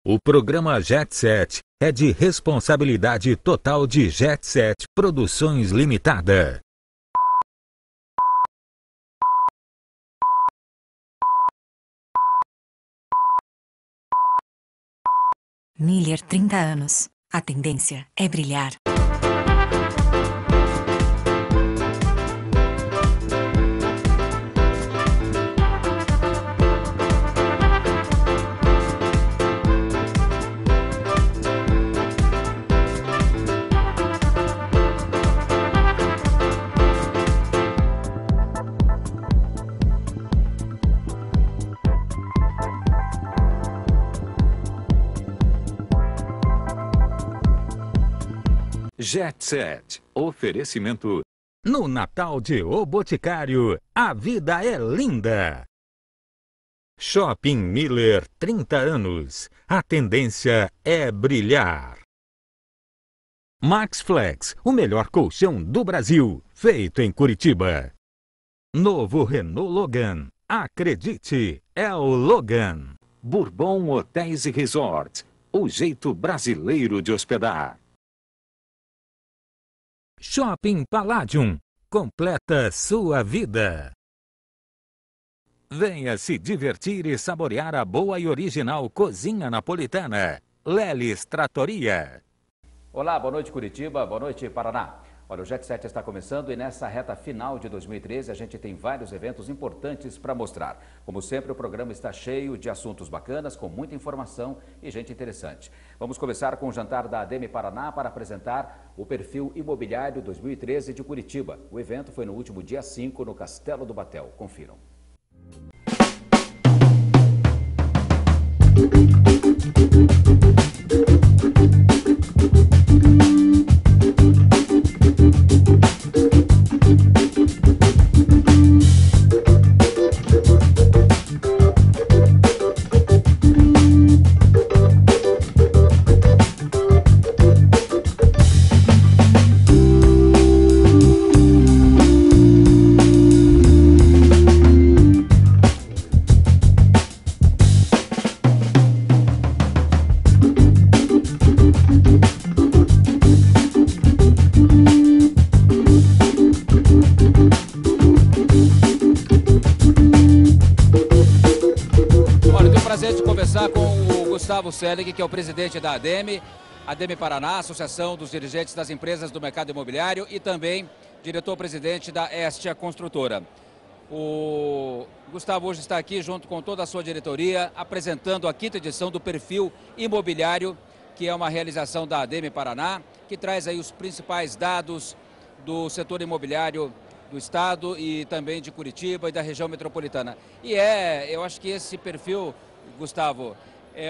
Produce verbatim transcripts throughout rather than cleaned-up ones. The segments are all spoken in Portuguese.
O programa Jet Set é de responsabilidade total de Jet Set Produções Limitada. Miller, trinta anos. A tendência é brilhar. Jet Set. Oferecimento. No Natal de O Boticário, a vida é linda. Shopping Miller, trinta anos. A tendência é brilhar. Max Flex, o melhor colchão do Brasil, feito em Curitiba. Novo Renault Logan. Acredite, é o Logan. Bourbon Hotéis e Resorts. O jeito brasileiro de hospedar. Shopping Palladium. Completa sua vida. Venha se divertir e saborear a boa e original cozinha napolitana. Lelis Trattoria. Olá, boa noite Curitiba, boa noite Paraná. Olha, o Jet Set está começando e nessa reta final de dois mil e treze a gente tem vários eventos importantes para mostrar. Como sempre, o programa está cheio de assuntos bacanas, com muita informação e gente interessante. Vamos começar com o jantar da A D E M Paraná para apresentar o Perfil Imobiliário dois mil e treze de Curitiba. O evento foi no último dia cinco no Castelo do Batel. Confiram. Gustavo Selig, que é o presidente da A D E M, A D E M Paraná, Associação dos Dirigentes das Empresas do Mercado Imobiliário, e também diretor-presidente da Estia Construtora. O Gustavo hoje está aqui junto com toda a sua diretoria, apresentando a quinta edição do Perfil Imobiliário, que é uma realização da A D E M Paraná, que traz aí os principais dados do setor imobiliário do estado e também de Curitiba e da região metropolitana. E é, eu acho que esse perfil, Gustavo, É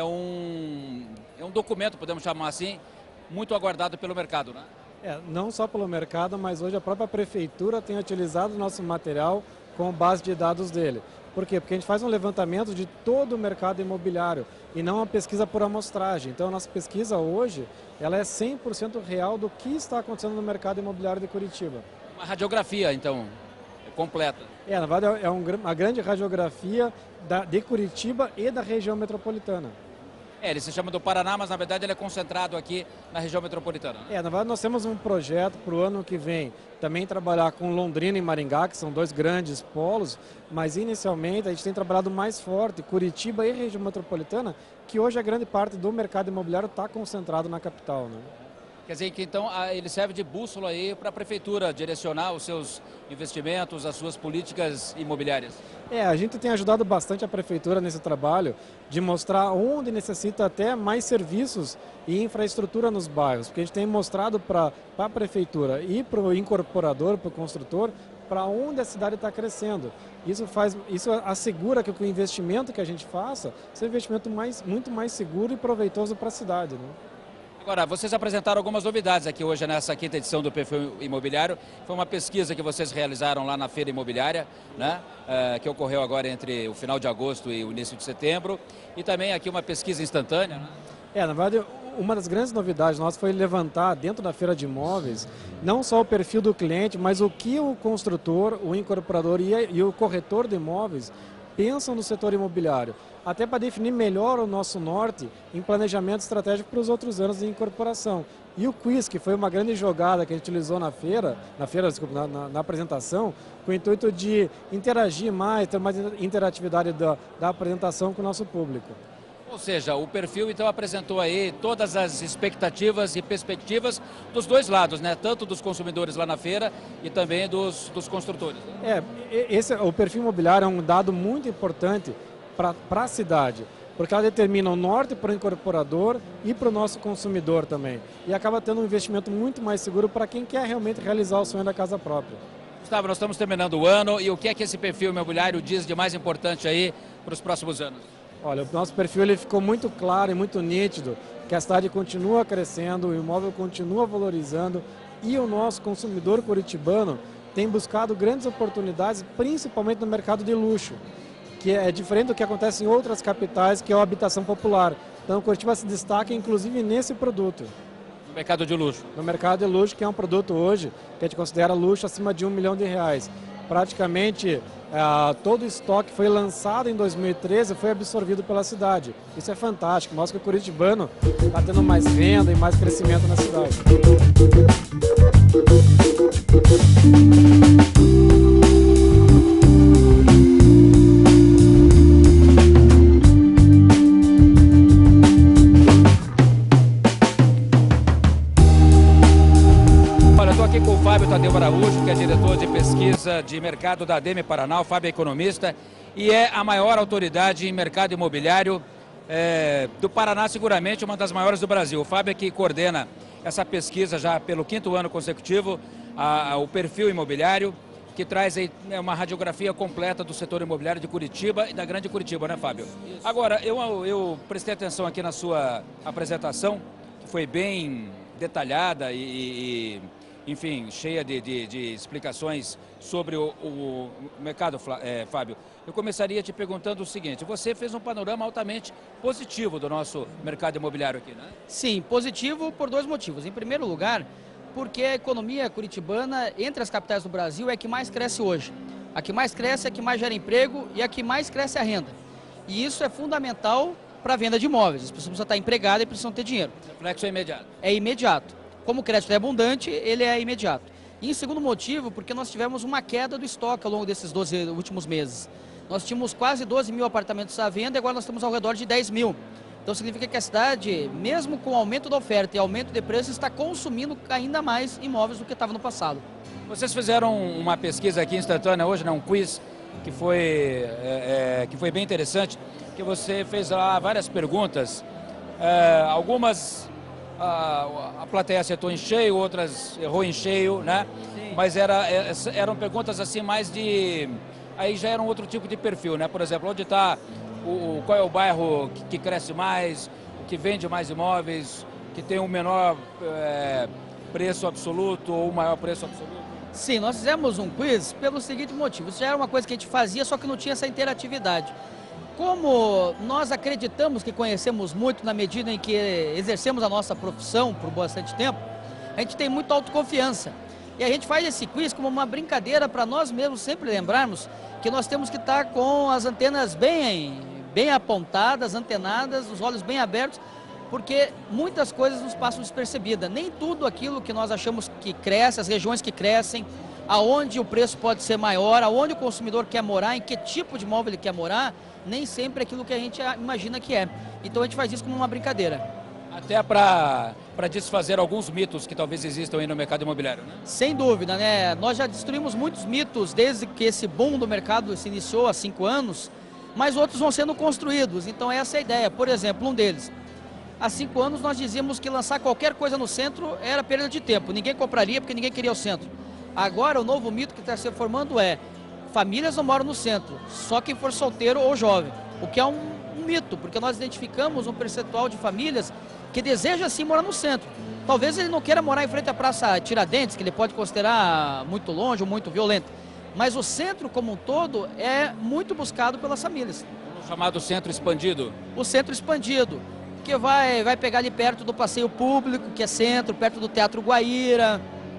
um, é um documento, podemos chamar assim, muito aguardado pelo mercado, né? É, não só pelo mercado, mas hoje a própria prefeitura tem utilizado o nosso material como base de dados dele. Por quê? Porque a gente faz um levantamento de todo o mercado imobiliário e não uma pesquisa por amostragem. Então a nossa pesquisa hoje, ela é cem por cento real do que está acontecendo no mercado imobiliário de Curitiba. Uma radiografia, então, completa. É, na verdade é um, uma grande radiografia da, de Curitiba e da região metropolitana. É, ele se chama do Paraná, mas na verdade ele é concentrado aqui na região metropolitana. É, na verdade nós temos um projeto para o ano que vem também trabalhar com Londrina e Maringá, que são dois grandes polos, mas inicialmente a gente tem trabalhado mais forte Curitiba e região metropolitana, que hoje a grande parte do mercado imobiliário está concentrado na capital, né? Quer dizer que então ele serve de bússola aí para a prefeitura direcionar os seus investimentos, as suas políticas imobiliárias. É, a gente tem ajudado bastante a prefeitura nesse trabalho de mostrar onde necessita até mais serviços e infraestrutura nos bairros, porque a gente tem mostrado para a prefeitura e para o incorporador, para o construtor, para onde a cidade está crescendo. Isso, faz, isso assegura que o investimento que a gente faça seja um investimento mais, muito mais seguro e proveitoso para a cidade, né? Agora, vocês apresentaram algumas novidades aqui hoje nessa quinta edição do Perfil Imobiliário. Foi uma pesquisa que vocês realizaram lá na Feira Imobiliária, né? É, que ocorreu agora entre o final de agosto e o início de setembro. E também aqui uma pesquisa instantânea, né? É, na verdade, uma das grandes novidades nossas foi levantar dentro da feira de imóveis não só o perfil do cliente, mas o que o construtor, o incorporador e, e o corretor de imóveis pensam no setor imobiliário. até para definir melhor o nosso norte em planejamento estratégico para os outros anos de incorporação. E o quiz, que foi uma grande jogada que a gente utilizou na feira, na feira, desculpa, na, na, na apresentação, com o intuito de interagir mais, ter mais interatividade da, da apresentação com o nosso público. Ou seja, o perfil então apresentou aí todas as expectativas e perspectivas dos dois lados, né? Tanto dos consumidores lá na feira e também dos, dos construtores. É, esse, o perfil imobiliário é um dado muito importante para a cidade, porque ela determina o norte para o incorporador e para o nosso consumidor também. E acaba tendo um investimento muito mais seguro para quem quer realmente realizar o sonho da casa própria. Gustavo, nós estamos terminando o ano e o que é que esse perfil imobiliário diz de mais importante aí para os próximos anos? Olha, o nosso perfil ele ficou muito claro e muito nítido, que a cidade continua crescendo, o imóvel continua valorizando e o nosso consumidor curitibano tem buscado grandes oportunidades, principalmente no mercado de luxo, que é diferente do que acontece em outras capitais, que é a habitação popular. Então, Curitiba se destaca, inclusive, nesse produto. No mercado de luxo? No mercado de luxo, que é um produto hoje que a gente considera luxo acima de um milhão de reais. Praticamente, é, todo o estoque foi lançado em dois mil e treze, foi absorvido pela cidade. Isso é fantástico, mostra que o curitibano está tendo mais renda e mais crescimento na cidade. Fábio Tadeu Araújo, que é diretor de pesquisa de mercado da A D E M Paraná, o Fábio é economista e é a maior autoridade em mercado imobiliário é, do Paraná, seguramente uma das maiores do Brasil. O Fábio é que coordena essa pesquisa já pelo quinto ano consecutivo, a, a, o perfil imobiliário, que traz aí, né, uma radiografia completa do setor imobiliário de Curitiba e da Grande Curitiba, né, Fábio? Agora, eu, eu prestei atenção aqui na sua apresentação, que foi bem detalhada e, e enfim, cheia de, de, de explicações sobre o, o mercado, é, Fábio. Eu começaria te perguntando o seguinte: você fez um panorama altamente positivo do nosso mercado imobiliário aqui, né? Sim, positivo por dois motivos. Em primeiro lugar, porque a economia curitibana, entre as capitais do Brasil, é a que mais cresce hoje. A que mais cresce é a que mais gera emprego e a que mais cresce a renda. E isso é fundamental para a venda de imóveis. As pessoas precisam estar empregadas e precisam ter dinheiro. O reflexo é imediato. É imediato. Como o crédito é abundante, ele é imediato. E em segundo motivo, porque nós tivemos uma queda do estoque ao longo desses doze últimos meses. Nós tínhamos quase doze mil apartamentos à venda e agora nós estamos ao redor de dez mil. Então significa que a cidade, mesmo com o aumento da oferta e aumento de preço, está consumindo ainda mais imóveis do que estava no passado. Vocês fizeram uma pesquisa aqui instantânea hoje, né, um quiz, que foi, é, é, que foi bem interessante, que você fez lá várias perguntas, é, algumas... A, a plateia acertou em cheio, outras errou em cheio, né? Sim. Mas era, eram perguntas assim mais de... Aí já era um outro tipo de perfil, né? Por exemplo, onde está, o, qual é o bairro que, que cresce mais, o que vende mais imóveis, que tem o um menor é, preço absoluto ou o maior preço absoluto? Sim, nós fizemos um quiz pelo seguinte motivo. Isso já era uma coisa que a gente fazia, só que não tinha essa interatividade. Como nós acreditamos que conhecemos muito na medida em que exercemos a nossa profissão por bastante tempo, a gente tem muita autoconfiança. E a gente faz esse quiz como uma brincadeira para nós mesmos sempre lembrarmos que nós temos que estar com as antenas bem, bem apontadas, antenadas, os olhos bem abertos, porque muitas coisas nos passam despercebidas. Nem tudo aquilo que nós achamos que cresce, as regiões que crescem, aonde o preço pode ser maior, aonde o consumidor quer morar, em que tipo de imóvel ele quer morar, nem sempre é aquilo que a gente imagina que é. Então a gente faz isso como uma brincadeira. Até para para desfazer alguns mitos que talvez existam aí no mercado imobiliário, né? Sem dúvida, né? Nós já destruímos muitos mitos desde que esse boom do mercado se iniciou há cinco anos, mas outros vão sendo construídos. Então essa é a ideia. Por exemplo, um deles. Há cinco anos nós dizíamos que lançar qualquer coisa no centro era perda de tempo. Ninguém compraria porque ninguém queria o centro. Agora o novo mito que está se formando é: famílias não moram no centro, só quem for solteiro ou jovem. O que é um, um mito, porque nós identificamos um percentual de famílias que deseja sim morar no centro. Talvez ele não queira morar em frente à Praça Tiradentes, que ele pode considerar muito longe ou muito violento. Mas o centro como um todo é muito buscado pelas famílias. O chamado centro expandido. O centro expandido, que vai, vai pegar ali perto do passeio público, que é centro, perto do Teatro Guaíra,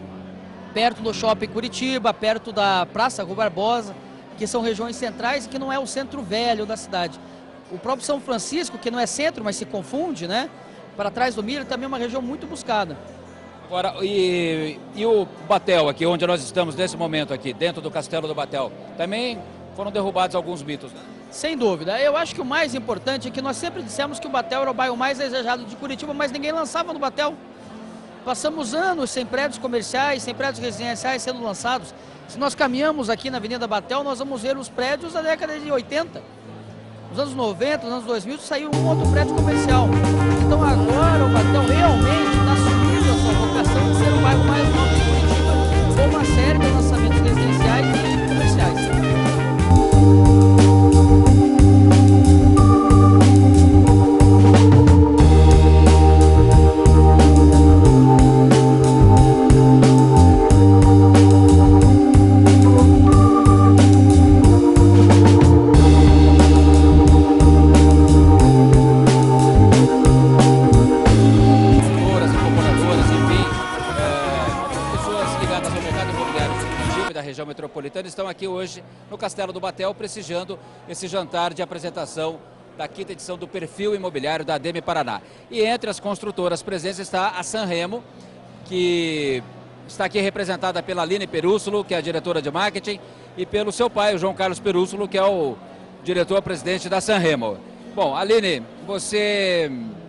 perto do Shopping Curitiba, perto da Praça Rua Barbosa, que são regiões centrais e que não é o centro velho da cidade. O próprio São Francisco, que não é centro, mas se confunde, né? Para trás do Miller, também é uma região muito buscada. Agora, e, e o Batel aqui, onde nós estamos nesse momento aqui, dentro do Castelo do Batel, também foram derrubados alguns mitos, né? Sem dúvida. Eu acho que o mais importante é que nós sempre dissemos que o Batel era o bairro mais desejado de Curitiba, mas ninguém lançava no Batel. Passamos anos sem prédios comerciais, sem prédios residenciais sendo lançados. Se nós caminhamos aqui na Avenida Batel, nós vamos ver os prédios da década de oitenta. Nos anos noventa, nos anos dois mil, saiu um outro prédio comercial. Então agora o Batel realmente está assumindo a sua vocação de ser o bairro mais novo de Curitiba, com uma série de lançamentos residenciais e comerciais. Região metropolitana estão aqui hoje no Castelo do Batel prestigiando esse jantar de apresentação da quinta edição do Perfil Imobiliário da ADEME Paraná. E entre as construtoras presentes está a Sanremo, que está aqui representada pela Aline Perússulo, que é a diretora de marketing, e pelo seu pai, o João Carlos Perússulo, que é o diretor-presidente da Sanremo. Bom, Aline, você...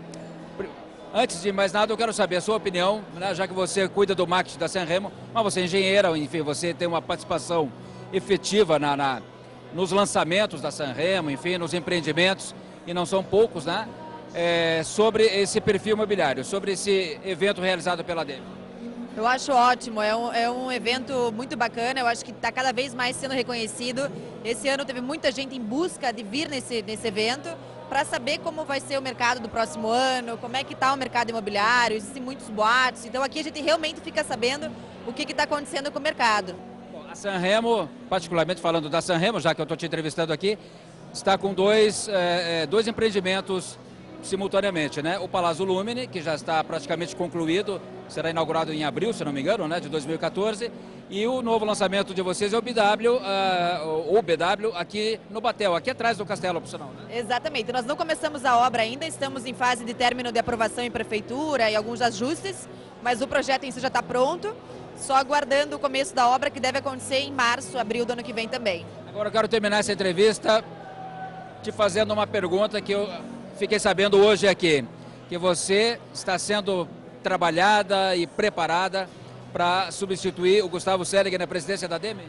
Antes de mais nada, eu quero saber a sua opinião, né, já que você cuida do marketing da Sanremo, mas você é engenheira, enfim, você tem uma participação efetiva na, na, nos lançamentos da Sanremo, enfim, nos empreendimentos, e não são poucos, né? É, sobre esse perfil imobiliário, sobre esse evento realizado pela ADEME. Eu acho ótimo, é um, é um evento muito bacana, eu acho que está cada vez mais sendo reconhecido. Esse ano teve muita gente em busca de vir nesse, nesse evento, para saber como vai ser o mercado do próximo ano, como é que está o mercado imobiliário, existem muitos boatos, então aqui a gente realmente fica sabendo o que está acontecendo com o mercado. Bom, a Sanremo, particularmente falando da Sanremo, já que eu estou te entrevistando aqui, está com dois, é, dois empreendimentos simultaneamente, né? O Palazzo Lumine, que já está praticamente concluído, será inaugurado em abril, se não me engano, né? De dois mil e quatorze, e o novo lançamento de vocês é o B W, uh, o B W aqui no Batel, aqui atrás do castelo, por sinal, né? Exatamente, nós não começamos a obra ainda, estamos em fase de término de aprovação em prefeitura e alguns ajustes, mas o projeto em si já está pronto, só aguardando o começo da obra, que deve acontecer em março, abril do ano que vem também. Agora eu quero terminar essa entrevista te fazendo uma pergunta que eu fiquei sabendo hoje aqui, que você está sendo trabalhada e preparada para substituir o Gustavo Selig na presidência da ADEME?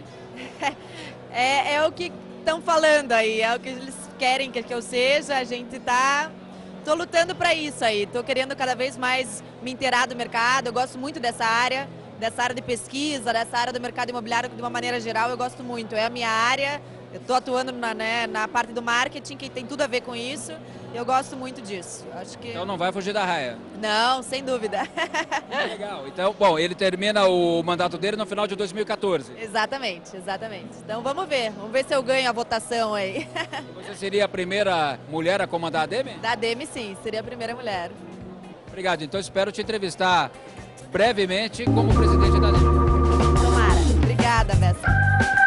É, é o que estão falando aí, é o que eles querem que eu seja, a gente está... Estou lutando para isso aí, estou querendo cada vez mais me inteirar do mercado, eu gosto muito dessa área, dessa área de pesquisa, dessa área do mercado imobiliário de uma maneira geral, eu gosto muito, é a minha área, eu estou atuando na, né, na parte do marketing, que tem tudo a ver com isso, eu gosto muito disso. Acho que... Então não vai fugir da raia? Não, sem dúvida. Legal, então, bom, ele termina o mandato dele no final de dois mil e quatorze. Exatamente, exatamente. Então vamos ver, vamos ver se eu ganho a votação aí. Você seria a primeira mulher a comandar a ADEME? Da ADEME sim, seria a primeira mulher. Obrigado, então espero te entrevistar brevemente como presidente da ADEME. Tomara, obrigada, Bessa.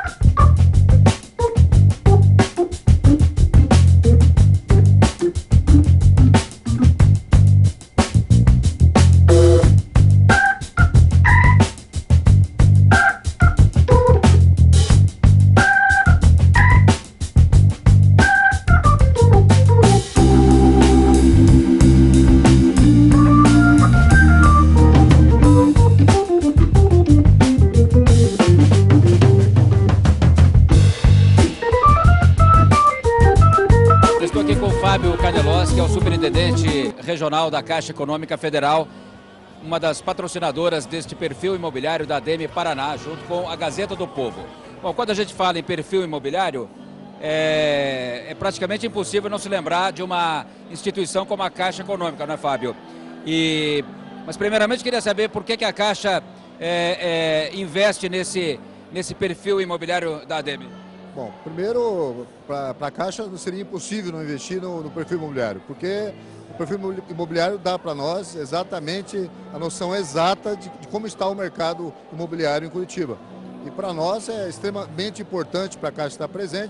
Que é o superintendente regional da Caixa Econômica Federal, uma das patrocinadoras deste perfil imobiliário da ADEME Paraná, junto com a Gazeta do Povo. Bom, quando a gente fala em perfil imobiliário, é, é praticamente impossível não se lembrar de uma instituição como a Caixa Econômica, não é, Fábio? E, mas primeiramente queria saber por que, que a Caixa é, é, investe nesse, nesse perfil imobiliário da ADEME. Bom, primeiro, para a Caixa não seria impossível não investir no, no perfil imobiliário, porque o perfil imobiliário dá para nós exatamente a noção exata de, de como está o mercado imobiliário em Curitiba. E para nós é extremamente importante para a Caixa estar presente,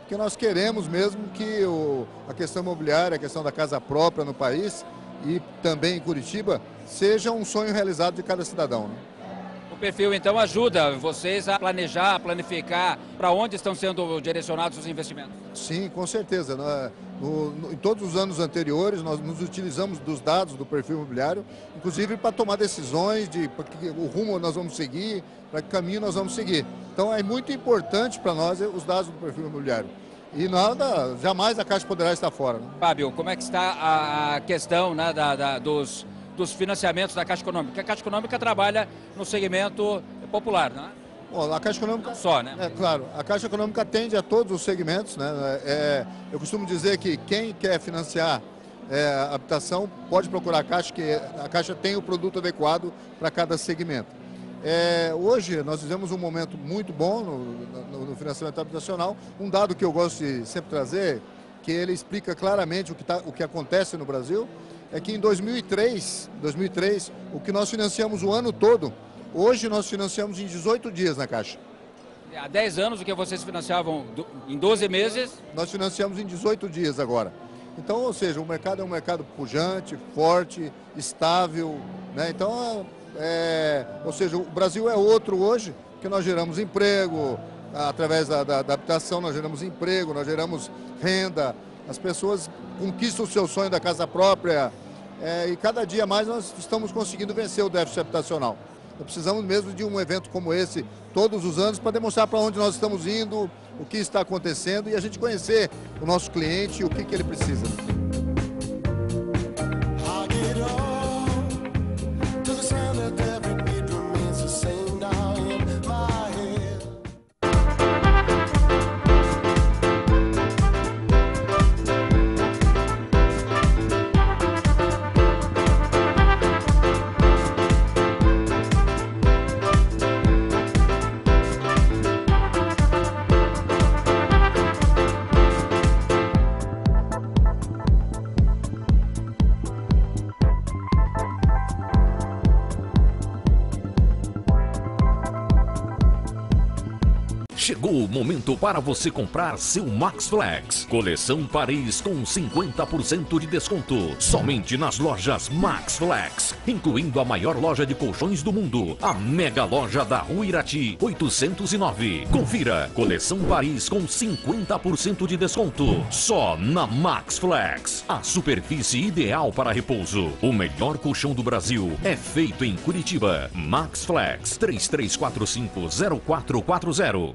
porque nós queremos mesmo que o, a questão imobiliária, a questão da casa própria no país e também em Curitiba, seja um sonho realizado de cada cidadão, né? O perfil, então, ajuda vocês a planejar, a planificar para onde estão sendo direcionados os investimentos? Sim, com certeza. No, no, em todos os anos anteriores, nós nos utilizamos dos dados do perfil imobiliário, inclusive para tomar decisões de pra que, o rumo nós vamos seguir, para que caminho nós vamos seguir. Então, é muito importante para nós os dados do perfil imobiliário. E nada, jamais a Caixa poderá estar fora, né? Fábio, como é que está a, a questão, né, da, da, dos... dos financiamentos da Caixa Econômica? Porque a Caixa Econômica trabalha no segmento popular, não é? Bom, a Caixa Econômica... Só, né? É, claro. A Caixa Econômica atende a todos os segmentos, né? É, eu costumo dizer que quem quer financiar é, a habitação pode procurar a Caixa, que a Caixa tem o produto adequado para cada segmento. É, hoje nós vivemos um momento muito bom no, no, no financiamento habitacional. Um dado que eu gosto de sempre trazer, que ele explica claramente o que, tá, o que acontece no Brasil, é que em dois mil e três, dois mil e três, o que nós financiamos o ano todo, hoje nós financiamos em dezoito dias na Caixa. Há dez anos o que vocês financiavam em doze meses? Nós financiamos em dezoito dias agora. Então, ou seja, o mercado é um mercado pujante, forte, estável, né? Então, é, ou seja, o Brasil é outro hoje, que nós geramos emprego, através da, da, da habitação nós geramos emprego, nós geramos renda, as pessoas conquistam o seu sonho da casa própria, é, e cada dia mais nós estamos conseguindo vencer o déficit habitacional. Nós precisamos mesmo de um evento como esse todos os anos para demonstrar para onde nós estamos indo, o que está acontecendo e a gente conhecer o nosso cliente e o que, que ele precisa. Chegou o momento para você comprar seu Max Flex. Coleção Paris com cinquenta por cento de desconto. Somente nas lojas Max Flex. Incluindo a maior loja de colchões do mundo. A mega loja da Rua Irati, oitocentos e nove. Confira. Coleção Paris com cinquenta por cento de desconto. Só na Max Flex. A superfície ideal para repouso. O melhor colchão do Brasil é feito em Curitiba. Max Flex. três três quatro cinco zero quatro quatro zero.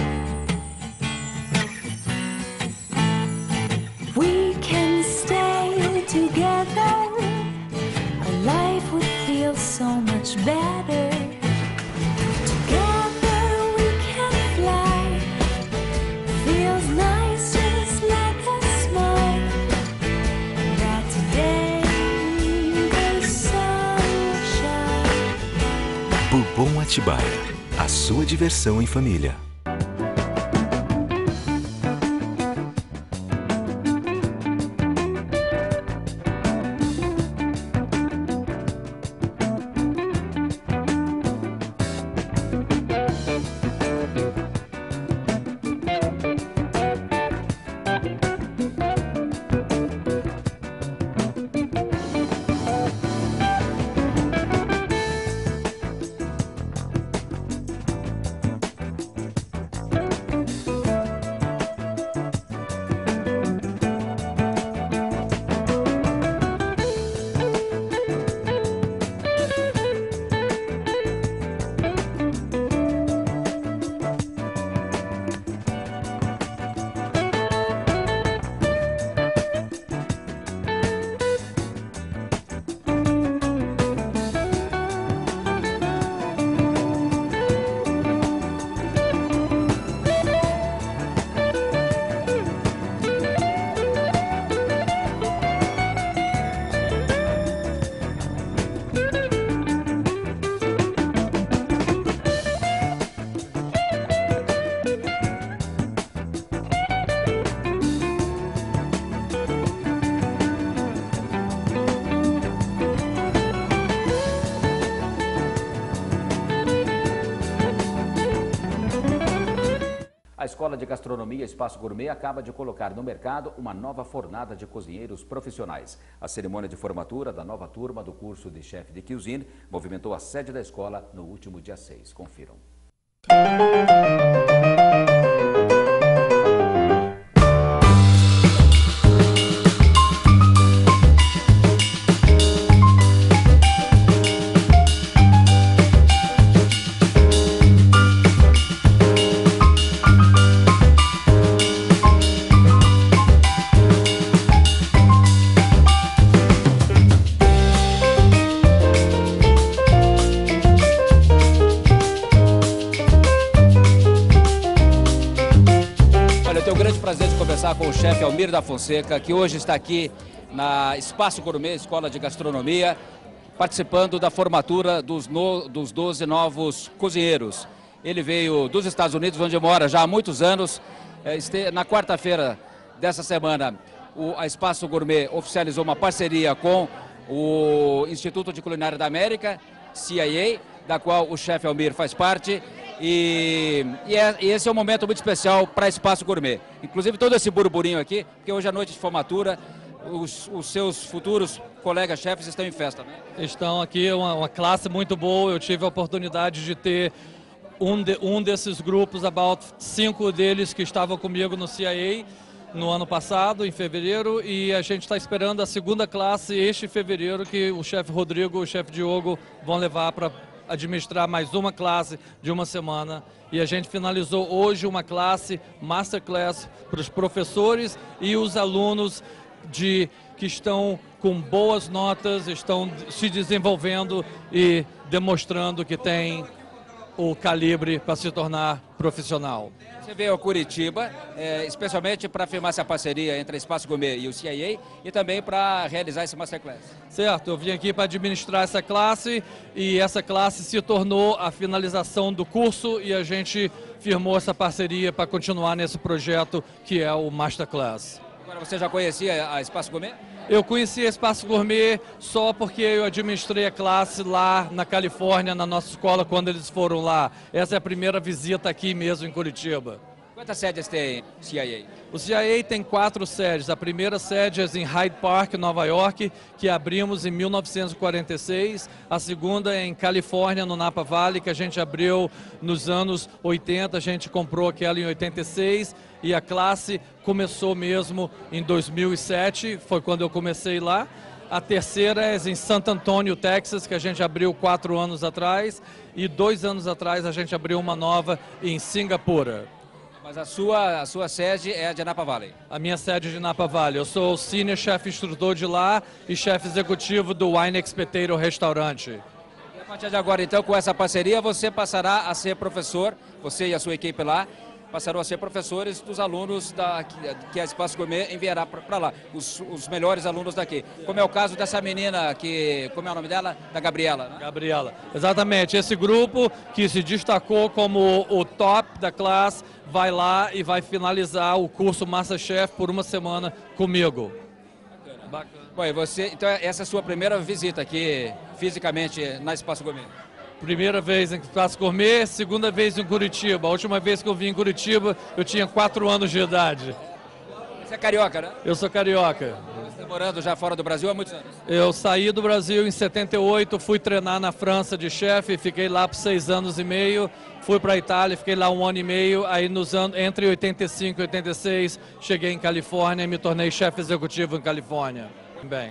We can stay together. Our life would feel so much better. Together we can fly. Feels nice just like a smile. That today the sun will shine. Bourbon Atibaia, a sua diversão em família. Escola de Gastronomia Espaço Gourmet acaba de colocar no mercado uma nova fornada de cozinheiros profissionais. A cerimônia de formatura da nova turma do curso de chefe de cuisine movimentou a sede da escola no último dia seis. Confiram. Eu tenho o grande prazer de conversar com o chefe Almir da Fonseca, que hoje está aqui na Espaço Gourmet, Escola de Gastronomia, participando da formatura dos, no, dos doze novos cozinheiros. Ele veio dos Estados Unidos, onde mora já há muitos anos. Na quarta-feira dessa semana, o, a Espaço Gourmet oficializou uma parceria com o Instituto de Culinária da América, C I A, da qual o chefe Almir faz parte. E, e, é, e esse é um momento muito especial para Espaço Gourmet. Inclusive todo esse burburinho aqui, porque hoje é noite de formatura, os, os seus futuros colegas chefes estão em festa, né? Estão aqui, uma, uma classe muito boa. Eu tive a oportunidade de ter um, de, um desses grupos, about cinco deles que estavam comigo no C I A no ano passado, em fevereiro, e a gente está esperando a segunda classe este fevereiro, que o chefe Rodrigo e o chefe Diogo vão levar para administrar mais uma classe de uma semana. E a gente finalizou hoje uma classe Masterclass para os professores e os alunos de, que estão com boas notas, estão se desenvolvendo e demonstrando que tem o calibre para se tornar profissional. Você veio a Curitiba, é, especialmente para firmar essa parceria entre a Espaço Gourmet e o C I A e também para realizar esse Masterclass. Certo, eu vim aqui para administrar essa classe e essa classe se tornou a finalização do curso e a gente firmou essa parceria para continuar nesse projeto que é o Masterclass. Agora, você já conhecia a Espaço Gourmet? Eu conheci a Espaço Gourmet só porque eu administrei a classe lá na Califórnia, na nossa escola, quando eles foram lá. Essa é a primeira visita aqui mesmo em Curitiba. Quantas sedes tem o C I A? O C I A tem quatro sedes. A primeira sede é em Hyde Park, Nova York, que abrimos em mil novecentos e quarenta e seis. A segunda é em Califórnia, no Napa Valley, que a gente abriu nos anos oitenta. A gente comprou aquela em oitenta e seis. E a classe começou mesmo em dois mil e sete, foi quando eu comecei lá. A terceira é em Santo Antônio, Texas, que a gente abriu quatro anos atrás. E dois anos atrás a gente abriu uma nova em Singapura. Mas a sua, a sua sede é a de Napa Valley? A minha sede é de Napa Valley. Eu sou o Senior Chef Instrutor de lá e chefe executivo do Wine Expectator Restaurante. E a partir de agora, então, com essa parceria, você passará a ser professor, você e a sua equipe lá, passarão a ser professores dos alunos da, que, que a Espaço Gourmet enviará para lá, os, os melhores alunos daqui. Como é o caso dessa menina, que, como é o nome dela? Da Gabriela, né? Gabriela, exatamente. Esse grupo que se destacou como o top da classe vai lá e vai finalizar o curso Masterchef por uma semana comigo. Bacana. Bacana. Bom, e você, então essa é a sua primeira visita aqui fisicamente na Espaço Gourmet? Primeira vez em Espaço Gourmet, segunda vez em Curitiba. A última vez que eu vim em Curitiba, eu tinha quatro anos de idade. Você é carioca, né? Eu sou carioca. Você está morando já fora do Brasil há muitos anos? Eu saí do Brasil em setenta e oito, fui treinar na França de chefe, fiquei lá por seis anos e meio. Fui para a Itália, fiquei lá um ano e meio. Aí nos anos, entre oitenta e cinco e oitenta e seis, cheguei em Califórnia e me tornei chefe executivo em Califórnia. Bem.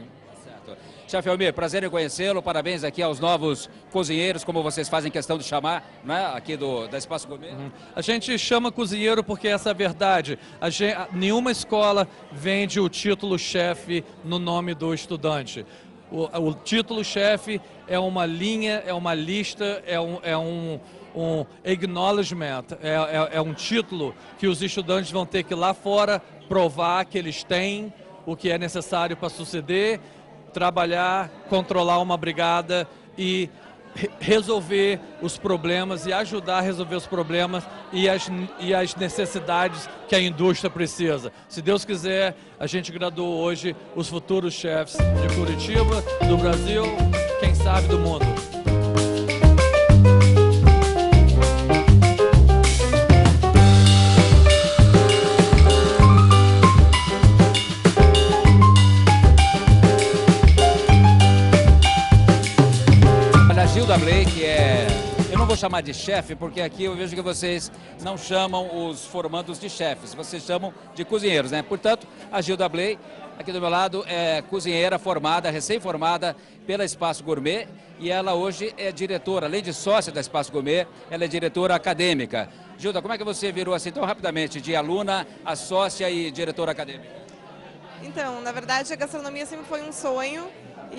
Chefe Almir, prazer em conhecê-lo, parabéns aqui aos novos cozinheiros, como vocês fazem questão de chamar, né, aqui do, da Espaço Gourmet. Uhum. A gente chama cozinheiro porque essa é a verdade. A gente, nenhuma escola vende o título chefe no nome do estudante. O, o título chefe é uma linha, é uma lista, é um, é um, um acknowledgement, é, é, é um título que os estudantes vão ter que ir lá fora provar que eles têm o que é necessário para suceder, trabalhar, controlar uma brigada e re resolver os problemas e ajudar a resolver os problemas e as, e as necessidades que a indústria precisa. Se Deus quiser, a gente graduou hoje os futuros chefs de Curitiba, do Brasil, quem sabe do mundo. Blay, que é... Eu não vou chamar de chefe, porque aqui eu vejo que vocês não chamam os formandos de chefes, vocês chamam de cozinheiros, né? Portanto, a Gilda Blay, aqui do meu lado, é cozinheira formada, recém-formada pela Espaço Gourmet, e ela hoje é diretora, além de sócia da Espaço Gourmet, ela é diretora acadêmica. Gilda, como é que você virou assim tão rapidamente, de aluna a sócia e diretora acadêmica? Então, na verdade, a gastronomia sempre foi um sonho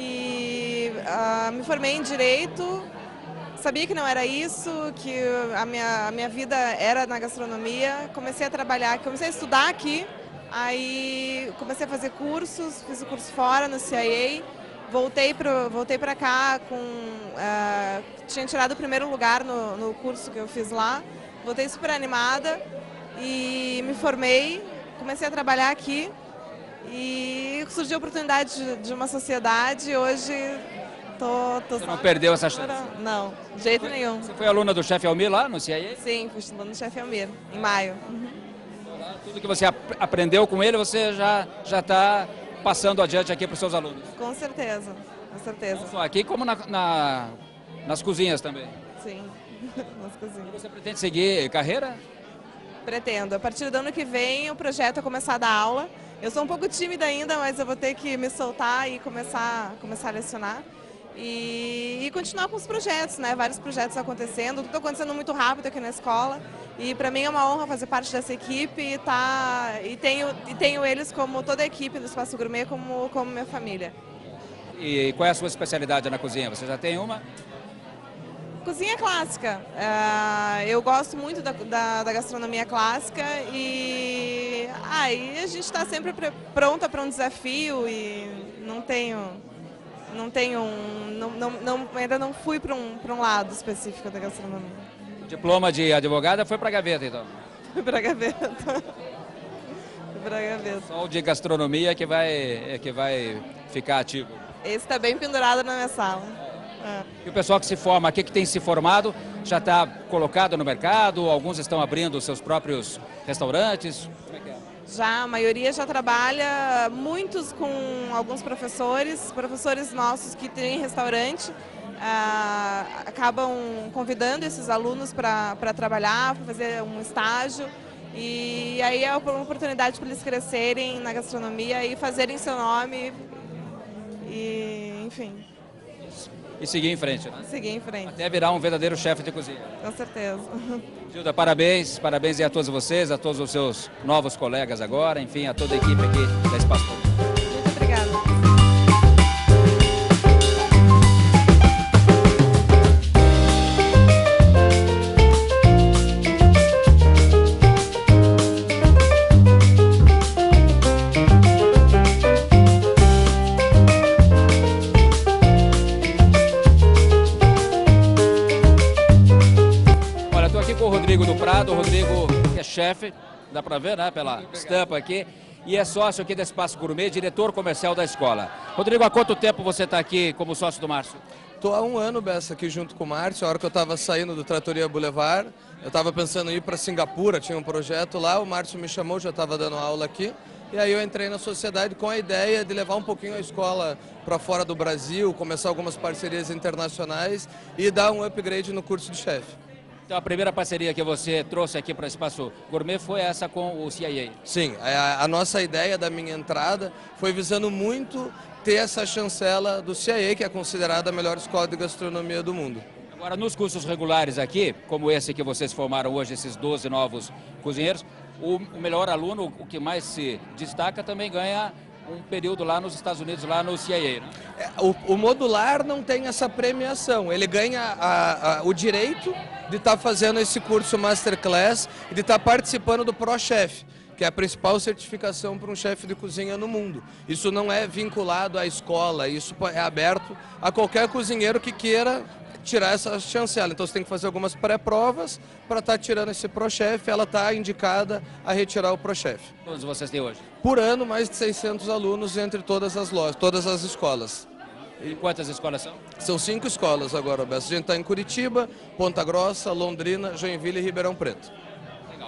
e uh, me formei em Direito, sabia que não era isso, que a minha, a minha vida era na gastronomia, comecei a trabalhar, comecei a estudar aqui, aí comecei a fazer cursos, fiz o curso fora no C I A, voltei para voltei para cá, com, uh, tinha tirado o primeiro lugar no, no curso que eu fiz lá, voltei super animada e me formei, comecei a trabalhar aqui. E surgiu a oportunidade de, de uma sociedade e hoje tô, tô Você só... não perdeu essa chance? Não, de jeito Você nenhum. Você foi aluna do chefe Almir lá no C I A? Sim, fui estudando no chefe Almir, em maio. Uhum. Tudo que você ap aprendeu com ele, você já já está passando adiante aqui para os seus alunos? Com certeza, com certeza. Não só aqui, como na, na, nas cozinhas também? Sim, nas cozinhas. E você pretende seguir carreira? Pretendo. A partir do ano que vem o projeto é começar a dar aula. Eu sou um pouco tímida ainda, mas eu vou ter que me soltar e começar, começar a lecionar. E, e continuar com os projetos, né? Vários projetos acontecendo, tudo acontecendo muito rápido aqui na escola. E para mim é uma honra fazer parte dessa equipe e, tá, e, tenho, e tenho eles como toda a equipe do Espaço Gourmet como, como minha família. E qual é a sua especialidade na cozinha? Você já tem uma? Cozinha clássica. Uh, eu gosto muito da, da, da gastronomia clássica e aí ah, a gente está sempre pronta para um desafio e não tenho, não tenho, um, não, não, não, ainda não fui para um, para um lado específico da gastronomia. O diploma de advogada foi para a gaveta, então? Foi para a gaveta. Foi para a gaveta. Só o de gastronomia que vai, que vai ficar ativo. Esse está bem pendurado na minha sala. É. E o pessoal que se forma aqui, que tem se formado, já está colocado no mercado? Alguns estão abrindo seus próprios restaurantes? Como é que é? Já, a maioria já trabalha, muitos com alguns professores, professores nossos que têm restaurante, ah, acabam convidando esses alunos para trabalhar, para fazer um estágio. E aí é uma oportunidade para eles crescerem na gastronomia e fazerem seu nome, e enfim. E seguir em frente, né? Seguir em frente. Até virar um verdadeiro chefe de cozinha. Com certeza. Gilda, parabéns, parabéns a todos vocês, a todos os seus novos colegas agora, enfim, a toda a equipe aqui da Espaço Gourmet. Muito obrigada. O Rodrigo do Prado, o Rodrigo que é chefe, dá para ver, né, pela estampa aqui, e é sócio aqui da Espaço Gourmet, diretor comercial da escola. Rodrigo, há quanto tempo você está aqui como sócio do Márcio? Estou há um ano, Bessa, aqui junto com o Márcio. A hora que eu estava saindo do Trattoria Boulevard, eu estava pensando em ir para Singapura, tinha um projeto lá, o Márcio me chamou, já estava dando aula aqui, e aí eu entrei na sociedade com a ideia de levar um pouquinho a escola para fora do Brasil, começar algumas parcerias internacionais e dar um upgrade no curso de chefe. Então a primeira parceria que você trouxe aqui para o Espaço Gourmet foi essa com o C I A? Sim, a, a nossa ideia da minha entrada foi visando muito ter essa chancela do C I A, que é considerada a melhor escola de gastronomia do mundo. Agora, nos cursos regulares aqui, como esse que vocês formaram hoje, esses doze novos cozinheiros, o, o melhor aluno, o que mais se destaca, também ganha um período lá nos Estados Unidos, lá no C I A, né? O, o modular não tem essa premiação, ele ganha a, a, o direito de estar tá fazendo esse curso Masterclass e de estar tá participando do ProChef, que é a principal certificação para um chefe de cozinha no mundo. Isso não é vinculado à escola, isso é aberto a qualquer cozinheiro que queira tirar essa chancela. Então você tem que fazer algumas pré-provas para estar tá tirando esse ProChef, ela está indicada a retirar o ProChef. Quantos vocês têm hoje? Por ano, mais de seiscentos alunos entre todas as lojas, todas as escolas. E quantas escolas são? São cinco escolas agora, Bessa. A gente está em Curitiba, Ponta Grossa, Londrina, Joinville e Ribeirão Preto. Legal.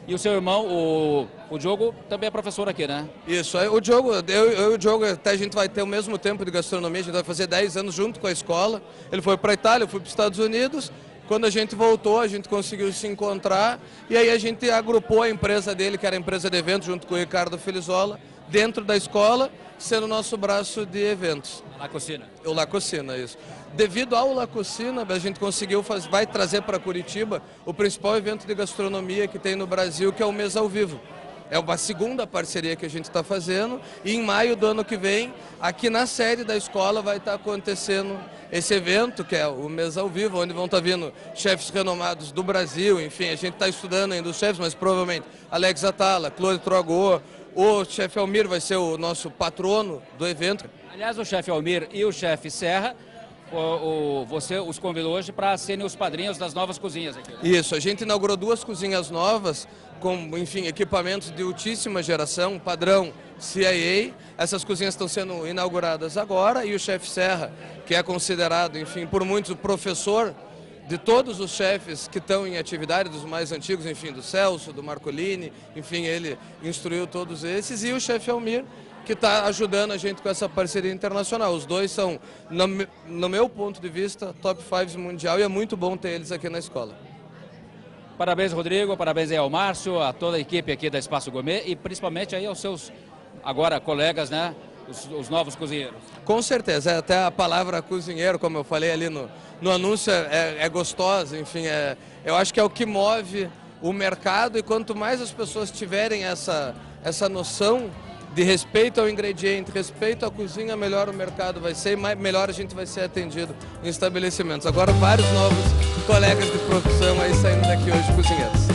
E o seu irmão, o, o Diogo, também é professor aqui, né? Isso, aí o Diogo, eu, eu e o Diogo, até a gente vai ter o mesmo tempo de gastronomia, a gente vai fazer dez anos junto com a escola. Ele foi para a Itália, eu fui para os Estados Unidos. Quando a gente voltou, a gente conseguiu se encontrar e aí a gente agrupou a empresa dele, que era a empresa de eventos, junto com o Ricardo Felizola, dentro da escola, sendo nosso braço de eventos. La Cucina. O La Cucina, isso. Devido ao La Cucina, a gente conseguiu, faz, vai trazer para Curitiba o principal evento de gastronomia que tem no Brasil, que é o Mesa ao Vivo. É uma segunda parceria que a gente está fazendo e em maio do ano que vem, aqui na sede da escola vai estar acontecendo esse evento, que é o Mesa ao Vivo, onde vão estar vindo chefes renomados do Brasil, enfim, a gente está estudando ainda os chefes, mas provavelmente Alex Atala, Claude Trogot, o chefe Almir vai ser o nosso patrono do evento. Aliás, o chefe Almir e o chefe Serra, o, o, você os convidou hoje para serem os padrinhos das novas cozinhas aqui. Isso, a gente inaugurou duas cozinhas novas, com, enfim, equipamentos de altíssima geração, padrão C I A. Essas cozinhas estão sendo inauguradas agora e o chefe Serra, que é considerado, enfim, por muitos o professor de todos os chefes que estão em atividade, dos mais antigos, enfim, do Celso, do Marcolini, enfim, ele instruiu todos esses, e o chefe Almir, que está ajudando a gente com essa parceria internacional. Os dois são, no, no meu ponto de vista, top fives mundial e é muito bom ter eles aqui na escola. Parabéns, Rodrigo, parabéns aí ao Márcio, a toda a equipe aqui da Espaço Gourmet e principalmente aí aos seus, agora, colegas, né, os, os novos cozinheiros. Com certeza, até a palavra cozinheiro, como eu falei ali no, no anúncio, é, é gostosa, enfim, é, eu acho que é o que move o mercado e quanto mais as pessoas tiverem essa, essa noção de respeito ao ingrediente, respeito à cozinha, melhor o mercado vai ser e mais, melhor a gente vai ser atendido em estabelecimentos. Agora vários novos colegas de profissão aí saindo daqui hoje, cozinheiros.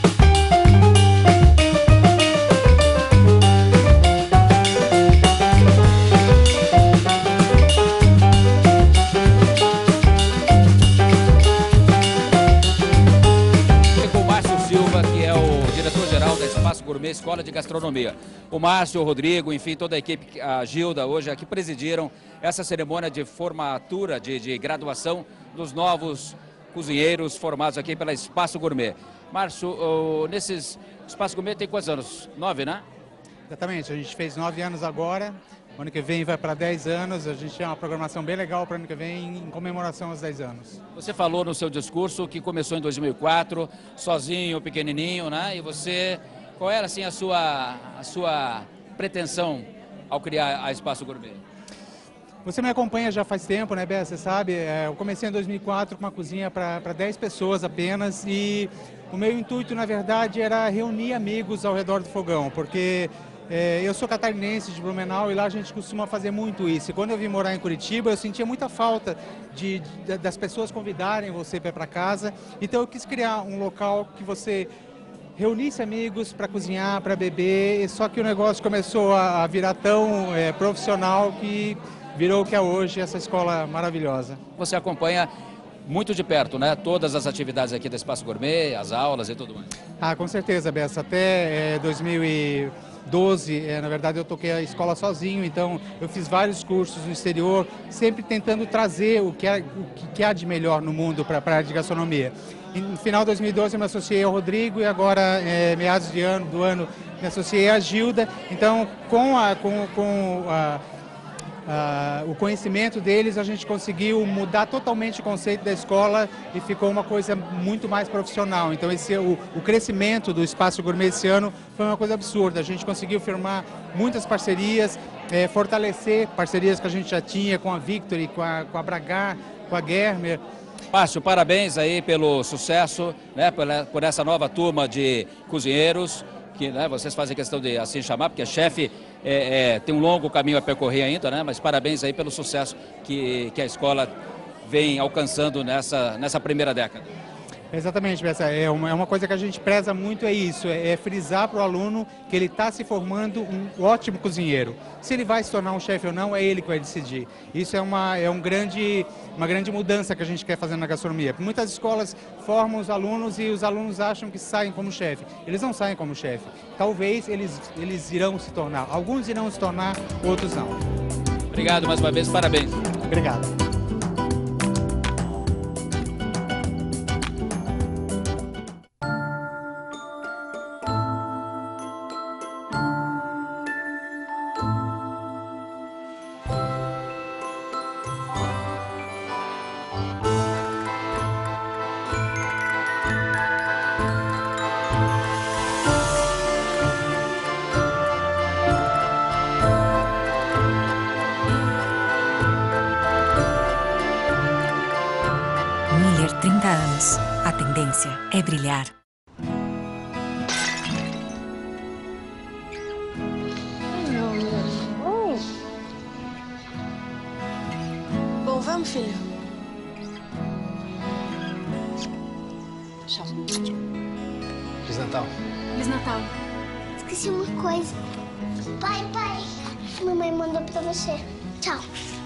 Gourmet Escola de Gastronomia. O Márcio, o Rodrigo, enfim, toda a equipe, a Gilda, hoje aqui presidiram essa cerimônia de formatura, de, de graduação dos novos cozinheiros formados aqui pela Espaço Gourmet. Márcio, oh, nesses Espaço Gourmet tem quantos anos? Nove, né? Exatamente, a gente fez nove anos agora, ano que vem vai para dez anos, a gente tem uma programação bem legal para ano que vem em comemoração aos dez anos. Você falou no seu discurso que começou em dois mil e quatro, sozinho, pequenininho, né? E você... Qual era assim a sua, a sua pretensão ao criar a Espaço Gourmet? Você me acompanha já faz tempo, né, Bé? Você sabe, eu comecei em dois mil e quatro com uma cozinha para dez pessoas apenas e o meu intuito, na verdade, era reunir amigos ao redor do fogão, porque é, eu sou catarinense de Blumenau e lá a gente costuma fazer muito isso. E quando eu vim morar em Curitiba, eu sentia muita falta de, de, das pessoas convidarem você para ir para casa, então eu quis criar um local que você reunisse amigos para cozinhar, para beber, só que o negócio começou a virar tão é, profissional que virou o que é hoje, essa escola maravilhosa. Você acompanha muito de perto, né? Todas as atividades aqui do Espaço Gourmet, as aulas e tudo mais. Ah, com certeza, Bessa. Até é, dois mil e doze, é, na verdade, eu toquei a escola sozinho, então eu fiz vários cursos no exterior, sempre tentando trazer o que, é, o que há de melhor no mundo para a área de gastronomia. No final de dois mil e doze eu me associei ao Rodrigo e agora, é, meados de ano, do ano, me associei à Gilda. Então, com, a, com, com a, a, o conhecimento deles, a gente conseguiu mudar totalmente o conceito da escola e ficou uma coisa muito mais profissional. Então, esse, o, o crescimento do Espaço Gourmet esse ano foi uma coisa absurda. A gente conseguiu firmar muitas parcerias, é, fortalecer parcerias que a gente já tinha com a Victory, com a, com a Bragar, com a Germer. Márcio, parabéns aí pelo sucesso, né, por, por essa nova turma de cozinheiros, que, né, vocês fazem questão de assim chamar, porque chefe é, é, tem um longo caminho a percorrer ainda, né, mas parabéns aí pelo sucesso que, que a escola vem alcançando nessa, nessa primeira década. Exatamente, Bessa. É uma, é uma coisa que a gente preza muito, é isso, é, é frisar para o aluno que ele está se formando um ótimo cozinheiro. Se ele vai se tornar um chefe ou não, é ele que vai decidir. Isso é, uma, é um grande, uma grande mudança que a gente quer fazer na gastronomia. Muitas escolas formam os alunos e os alunos acham que saem como chefe. Eles não saem como chefe. Talvez eles, eles irão se tornar. Alguns irão se tornar, outros não. Obrigado mais uma vez, parabéns. Obrigado. trinta anos. A tendência é brilhar. Bom, vamos, filho. Tchau. Feliz Natal. Feliz Natal. Esqueci uma coisa. Pai, pai. Mamãe mandou pra você. Tchau.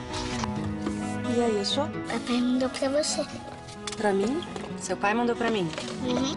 E aí, achou? Papai mandou pra você. Pra mim? Seu pai mandou pra mim. Uhum.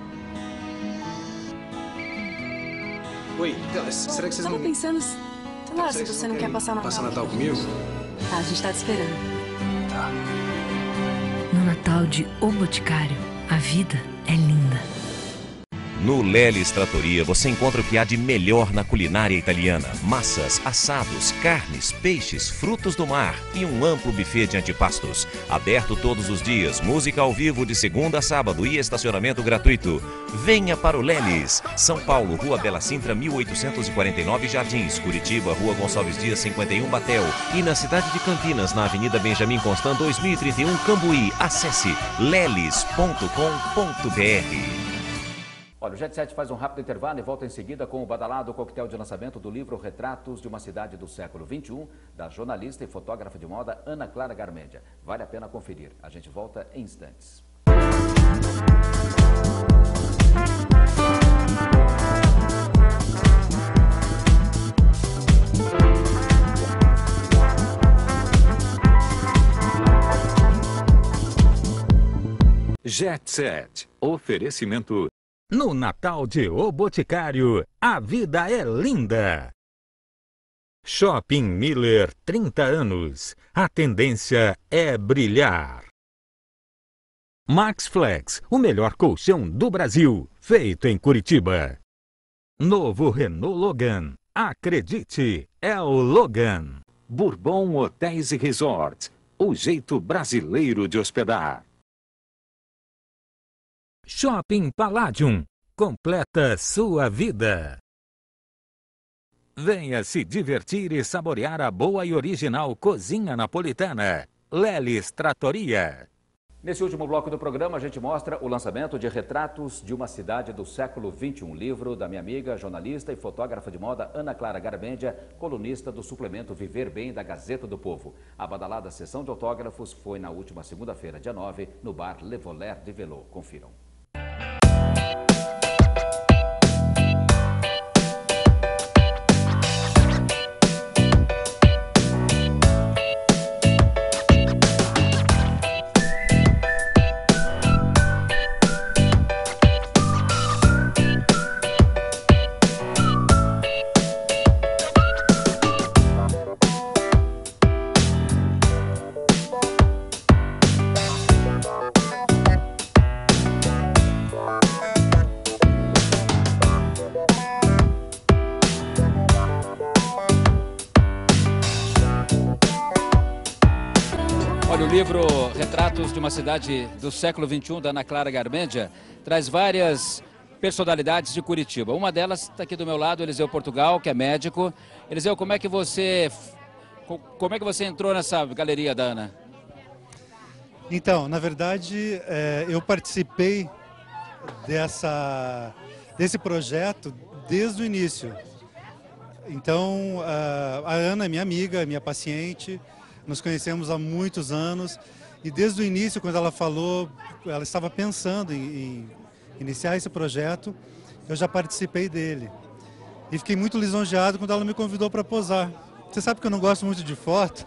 Oi, então, será que vocês Tava não... pensando... Claro, se Será que você vocês não quer querem passar Natal. Passar Natal comigo? Tá, a gente tá te esperando. Tá. No Natal de O Boticário, a vida é linda. No Lelis Trattoria você encontra o que há de melhor na culinária italiana. Massas, assados, carnes, peixes, frutos do mar e um amplo buffet de antipastos. Aberto todos os dias, música ao vivo de segunda a sábado e estacionamento gratuito. Venha para o Lelis. São Paulo, Rua Bela Sintra, mil oitocentos e quarenta e nove, Jardins. Curitiba, Rua Gonçalves Dias, cinquenta e um, Batel. E na cidade de Campinas, na Avenida Benjamin Constant, dois mil e trinta e um, Cambuí. Acesse lelis ponto com ponto br. Olha, o Jet Set faz um rápido intervalo e volta em seguida com o badalado coquetel de lançamento do livro Retratos de uma Cidade do Século vinte e um, da jornalista e fotógrafa de moda Ana Clara Garmendia. Vale a pena conferir. A gente volta em instantes. Jet Set. Oferecimento. No Natal de O Boticário, a vida é linda. Shopping Miller, trinta anos. A tendência é brilhar. Max Flex, o melhor colchão do Brasil, feito em Curitiba. Novo Renault Logan. Acredite, é o Logan. Bourbon Hotéis e Resorts, o jeito brasileiro de hospedar. Shopping Palladium, completa sua vida. Venha se divertir e saborear a boa e original cozinha napolitana. Lelis Trattoria. Nesse último bloco do programa, a gente mostra o lançamento de Retratos de uma Cidade do Século vinte e um, livro da minha amiga, jornalista e fotógrafa de moda Ana Clara Garmendia, colunista do suplemento Viver Bem da Gazeta do Povo. A badalada sessão de autógrafos foi na última segunda-feira, dia nove, no bar Le Voler de Velô. Confiram. Olha, o livro Retratos de uma Cidade do Século vinte e um, da Ana Clara Garmendia, traz várias personalidades de Curitiba. Uma delas está aqui do meu lado, Eliseu Portugal, que é médico. Eliseu, como é que você, como é que você entrou nessa galeria da Ana? Então, na verdade, é, eu participei dessa, desse projeto desde o início. Então, a, a Ana é minha amiga, minha paciente. Nos conhecemos há muitos anos e desde o início, quando ela falou, ela estava pensando em, em iniciar esse projeto, eu já participei dele. E fiquei muito lisonjeado quando ela me convidou para posar. Você sabe que eu não gosto muito de fotos.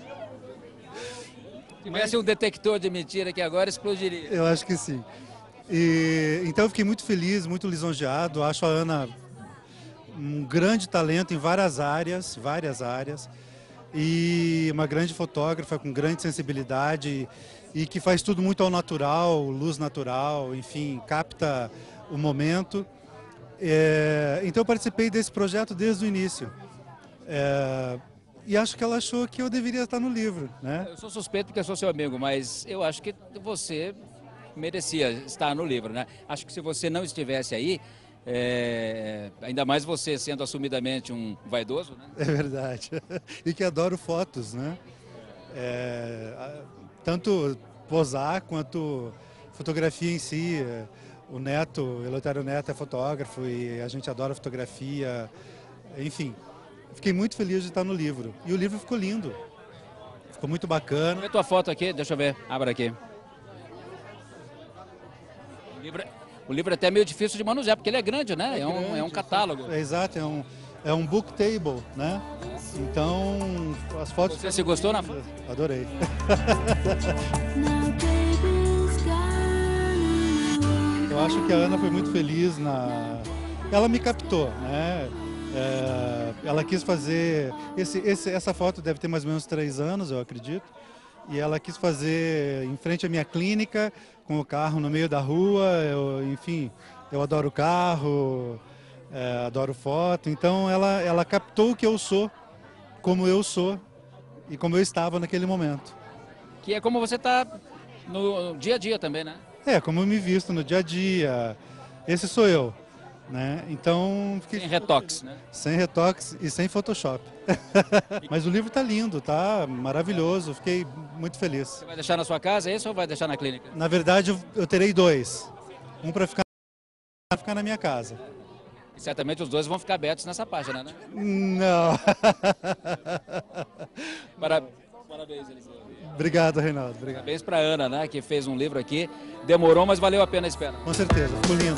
Se tivesse um detector de mentira aqui agora, explodiria. Eu acho que sim. E, então eu fiquei muito feliz, muito lisonjeado. Acho a Ana um grande talento em várias áreas, várias áreas. E uma grande fotógrafa com grande sensibilidade e que faz tudo muito ao natural, luz natural, enfim, capta o momento. É, então eu participei desse projeto desde o início. É, e acho que ela achou que eu deveria estar no livro, né? Eu sou suspeito porque eu sou seu amigo, mas eu acho que você merecia estar no livro, né? Acho que se você não estivesse aí, É, ainda mais você sendo assumidamente um vaidoso, né? É verdade. E que adoro fotos, né? É, tanto posar quanto fotografia em si, é, o Neto, o Eleutério Neto é fotógrafo e a gente adora fotografia, enfim. Fiquei muito feliz de estar no livro. E o livro ficou lindo, ficou muito bacana. Vê tua foto aqui, deixa eu ver, abra aqui. O livro, o livro é até meio difícil de manusear, porque ele é grande, né? É, é, um, grande, é um catálogo. É, exato, é um, é um book table, né? Então, as fotos... Você se gostou na foto? Adorei. Eu acho que a Ana foi muito feliz na... Ela me captou, né? É, ela quis fazer... Esse, esse, essa foto deve ter mais ou menos três anos, eu acredito. E ela quis fazer em frente à minha clínica, com o carro no meio da rua. Eu, enfim, eu adoro carro, é, adoro foto. Então ela, ela captou o que eu sou, como eu sou e como eu estava naquele momento. Que é como você está no dia a dia também, né? É, como eu me visto no dia a dia. Esse sou eu, né? Então... Fiquei... Sem retox, né? Sem retox e sem Photoshop. Mas o livro tá lindo, tá maravilhoso. Fiquei muito feliz. Você vai deixar na sua casa esse ou vai deixar na clínica? Na verdade, eu, eu terei dois. Um para ficar, pra ficar na minha casa. E certamente os dois vão ficar abertos nessa página, né? Não. Para... Parabéns, Eliseu. Obrigado, Reinaldo. Obrigado. Parabéns para Ana, né, que fez um livro aqui. Demorou, mas valeu a pena a espera. Com certeza, ficou lindo.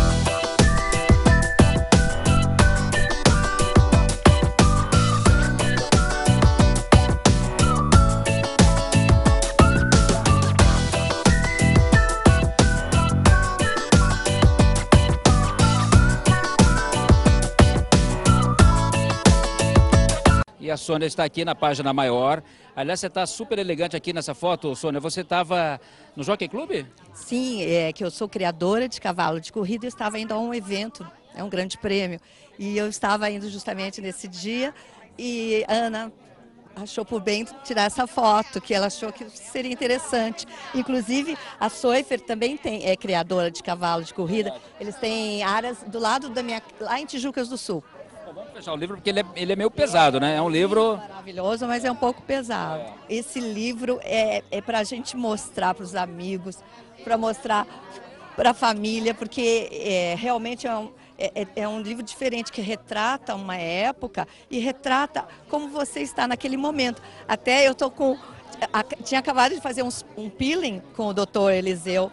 E a Sônia está aqui na página maior. Aliás, você está super elegante aqui nessa foto, Sônia. Você estava no Jockey Club? Sim, é que eu sou criadora de cavalo de corrida e estava indo a um evento, é um grande prêmio. E eu estava indo justamente nesse dia e a Ana achou por bem tirar essa foto, que ela achou que seria interessante. Inclusive, a Soifer também tem, é criadora de cavalo de corrida. Eles têm áreas do lado da minha, lá em Tijucas do Sul. Vamos fechar o livro porque ele é, ele é meio pesado, né? É um livro... Maravilhoso, mas é um pouco pesado. Esse livro é, é para a gente mostrar para os amigos, para mostrar para a família, porque é, realmente é um, é, é um livro diferente, que retrata uma época e retrata como você está naquele momento. Até eu tô com... A, tinha acabado de fazer uns, um peeling com o doutor Eliseu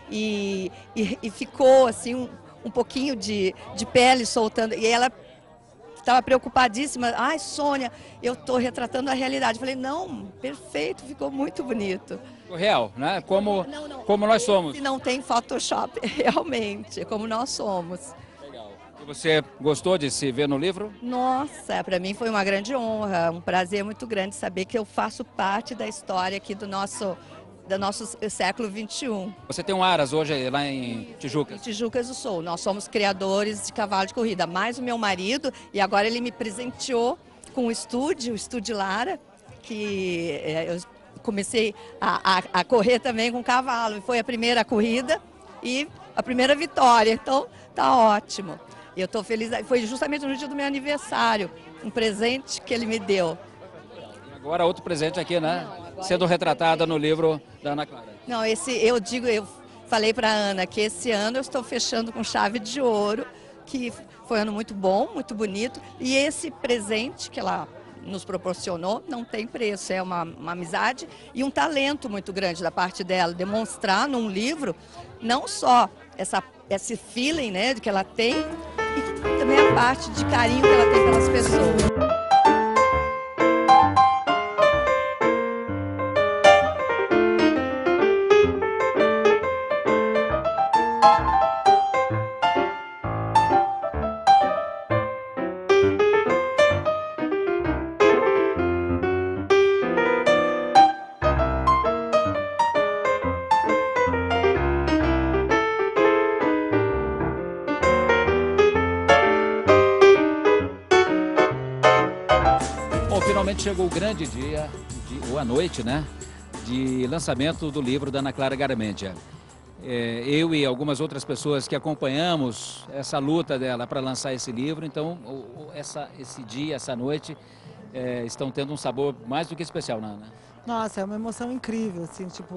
e, e, e ficou assim um, um pouquinho de, de pele soltando. E ela... estava preocupadíssima. Ai, Sônia, eu estou retratando a realidade. Falei, não, perfeito, ficou muito bonito. O real, né? Como, não, não. como nós somos. Não tem Photoshop, realmente, como nós somos. Legal. E você gostou de se ver no livro? Nossa, para mim foi uma grande honra, um prazer muito grande saber que eu faço parte da história aqui do nosso... do nosso século vinte e um. Você tem um Aras hoje lá em Tijucas? Em Tijucas do Sul. Nós somos criadores de cavalo de corrida, mais o meu marido, e agora ele me presenteou com o estúdio, o Estúdio Lara, que é, eu comecei a, a, a correr também com cavalo. Foi a primeira corrida e a primeira vitória, então tá ótimo. E eu estou feliz, foi justamente no dia do meu aniversário, um presente que ele me deu. Agora outro presente aqui, né? Não, sendo retratada no livro da Ana Clara. Não, esse eu digo, eu falei para a Ana que esse ano eu estou fechando com chave de ouro, que foi um ano muito bom, muito bonito, e esse presente que ela nos proporcionou não tem preço, é uma, uma amizade e um talento muito grande da parte dela, demonstrar num livro não só essa, esse feeling, né, que ela tem, e também a parte de carinho que ela tem pelas pessoas. Finalmente chegou o grande dia, de, ou a noite, né, de lançamento do livro da Ana Clara Garmendia. É, eu e algumas outras pessoas que acompanhamos essa luta dela para lançar esse livro, então o, o, essa, esse dia, essa noite, é, estão tendo um sabor mais do que especial, né, Ana? Nossa, é uma emoção incrível, assim, tipo,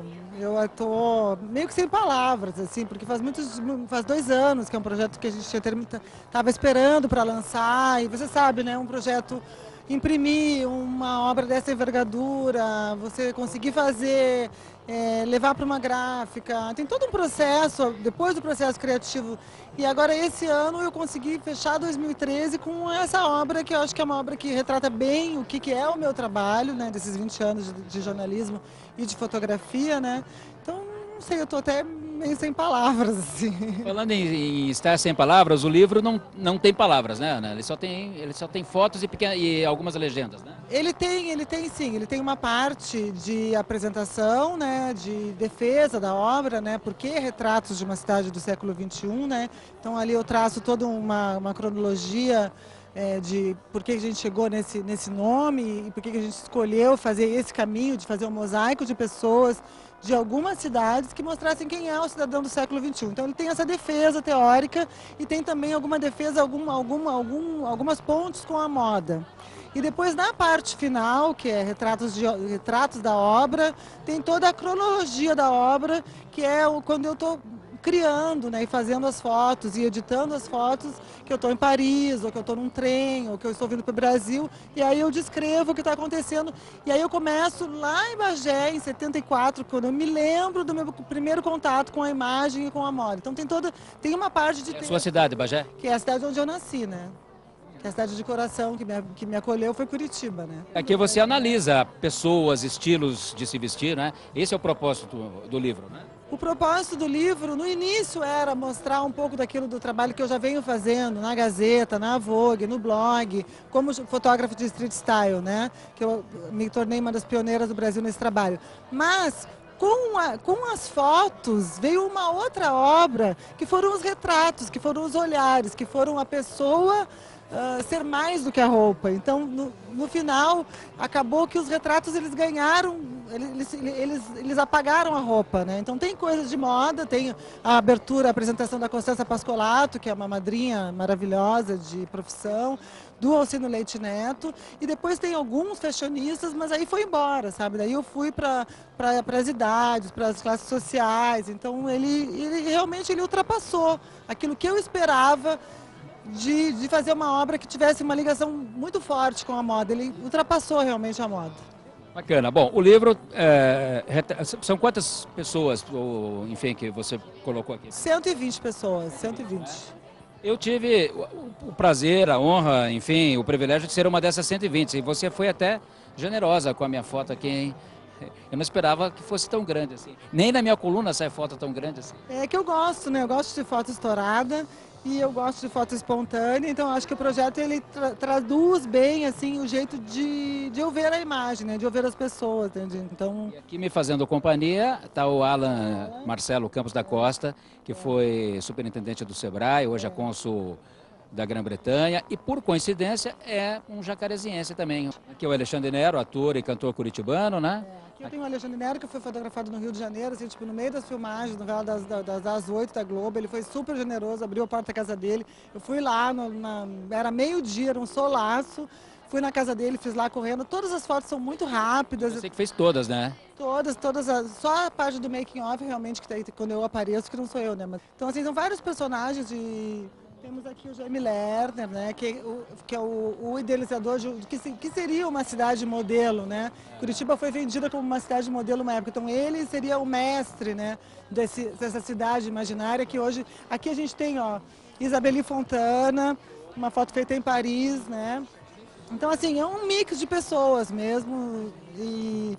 eu tô meio que sem palavras, assim, porque faz muitos, faz dois anos que é um projeto que a gente estava esperando para lançar, e você sabe, né, um projeto, imprimir uma obra dessa envergadura, você conseguir fazer, é, levar para uma gráfica, tem todo um processo, depois do processo criativo, e agora esse ano eu consegui fechar dois mil e treze com essa obra, que eu acho que é uma obra que retrata bem o que, que é o meu trabalho, né, desses vinte anos de, de jornalismo e de fotografia, né, então, não sei, eu estou até meio sem palavras, assim. Falando em, em estar sem palavras, o livro não, não tem palavras, né, Ana? Ele só tem, ele só tem fotos e, pequena, e algumas legendas, né? Ele tem, ele tem sim, ele tem uma parte de apresentação, né, de defesa da obra, né, porque retratos de uma cidade do século vinte e um, né, então ali eu traço toda uma, uma cronologia é, de por que a gente chegou nesse, nesse nome e por que a gente escolheu fazer esse caminho de fazer um mosaico de pessoas de algumas cidades que mostrassem quem é o cidadão do século vinte e um. Então ele tem essa defesa teórica e tem também alguma defesa, algum, algum, algum, algumas pontes com a moda. E depois na parte final, que é retratos, de, retratos da obra, tem toda a cronologia da obra, que é o, quando eu estou criando, né, e fazendo as fotos e editando as fotos, que eu estou em Paris, ou que eu estou num trem, ou que eu estou vindo para o Brasil, e aí eu descrevo o que está acontecendo. E aí eu começo lá em Bagé, em setenta e quatro, quando eu me lembro do meu primeiro contato com a imagem e com a moda. Então tem toda, tem uma parte de... É a sua cidade, Bagé? Que é a cidade onde eu nasci, né? Que é a cidade de coração que me, que me acolheu foi Curitiba, né? Aqui você analisa pessoas, estilos de se vestir, né? Esse é o propósito do, do livro, né? O propósito do livro, no início, era mostrar um pouco daquilo do trabalho que eu já venho fazendo na Gazeta, na Vogue, no blog, como fotógrafo de street style, né? Que eu me tornei uma das pioneiras do Brasil nesse trabalho. Mas com, a, com as fotos veio uma outra obra, que foram os retratos, que foram os olhares, que foram a pessoa... Uh, ser mais do que a roupa. Então, no, no final, acabou que os retratos eles ganharam, eles, eles, eles apagaram a roupa, né? Então tem coisas de moda, tem a abertura, a apresentação da Constança Pascolato, que é uma madrinha maravilhosa de profissão, do Alcino Leite Neto, e depois tem alguns fashionistas, mas aí foi embora, sabe? Daí eu fui para para as idades, para as classes sociais, então ele, ele realmente ele ultrapassou aquilo que eu esperava De, de fazer uma obra que tivesse uma ligação muito forte com a moda. Ele ultrapassou realmente a moda. Bacana. Bom, o livro, é, são quantas pessoas, ou, enfim, que você colocou aqui? cento e vinte pessoas, cento e vinte. Eu tive o, o prazer, a honra, enfim, o privilégio de ser uma dessas cento e vinte. E você foi até generosa com a minha foto aqui, hein? Eu não esperava que fosse tão grande assim. Nem na minha coluna sai foto tão grande assim. É que eu gosto, né? Eu gosto de foto estourada. E eu gosto de foto espontânea, então acho que o projeto ele tra traduz bem assim o jeito de, de eu ver a imagem, né? De eu ver as pessoas. Entende? Então... E aqui me fazendo companhia está o Alan Marcelo Campos da Costa, que foi superintendente do Sebrae, hoje é cônsul da Grã-Bretanha e, por coincidência, é um jacareziense também. Aqui é o Alexandre Nero, ator e cantor curitibano, né? Aqui eu tenho o Alexandre Nero, que foi fotografado no Rio de Janeiro, assim, tipo, no meio das filmagens, no das, das, das oito da Globo. Ele foi super generoso, abriu a porta da casa dele. Eu fui lá, no, na, era meio-dia, era um solaço. Fui na casa dele, fiz lá correndo. Todas as fotos são muito rápidas. Você que fez todas, né? Todas, todas. As, só a parte do making off, realmente, que tá aí, quando eu apareço, que não sou eu, né? Mas, então, assim, são vários personagens de... Temos aqui o Jaime Lerner, né, que, o, que é o, o idealizador de que, que seria uma cidade modelo, né? Curitiba foi vendida como uma cidade modelo uma época, então ele seria o mestre, né, desse, dessa cidade imaginária que hoje... Aqui a gente tem, ó, Isabeli Fontana, uma foto feita em Paris, né? Então, assim, é um mix de pessoas mesmo, e